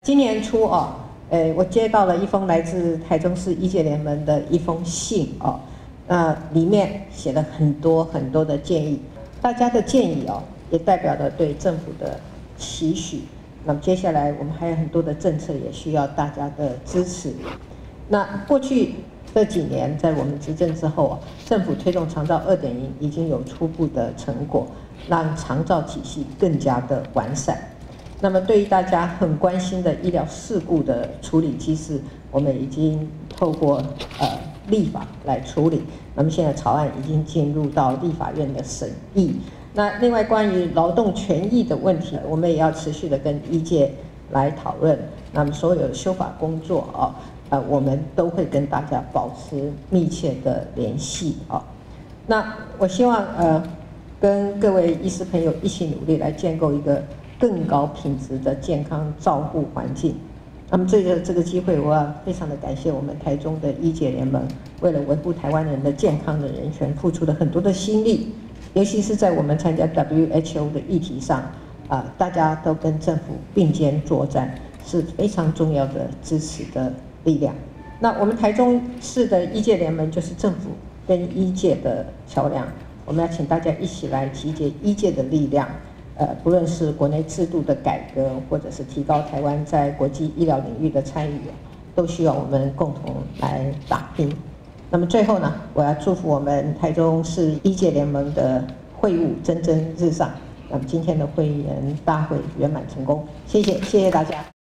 今年初我接到了一封来自台中市医界联盟的一封信里面写了很多的建议，大家的建议也代表了对政府的期许。那么接下来我们还有很多的政策也需要大家的支持。那过去这几年在我们执政之后政府推动长照2.0已经有初步的成果，让长照体系更加的完善。那么对于大家很关心的医疗事故的处理机制，我们已经透过立法来处理。那么现在草案已经进入到立法院的审议。那另外关于劳动权益的问题，我们也要持续的跟医界来讨论。那么所有修法工作我们都会跟大家保持密切的联系那我希望跟各位医师朋友一起努力来建构一个更高品质的健康照护环境。那么这个机会，我要非常的感谢我们台中的医界联盟，为了维护台湾人的健康的人权，付出了很多的心力，尤其是在我们参加 WHO 的议题上大家都跟政府并肩作战，是非常重要的支持的力量。那我们台中市的医界联盟就是政府跟医界的桥梁，我们要请大家一起来集结医界的力量。不论是国内制度的改革，或者是提高台湾在国际医疗领域的参与，都需要我们共同来打拼。那么最后呢，我要祝福我们台中市医界联盟的会务蒸蒸日上。那么今天的会员大会圆满成功，谢谢大家。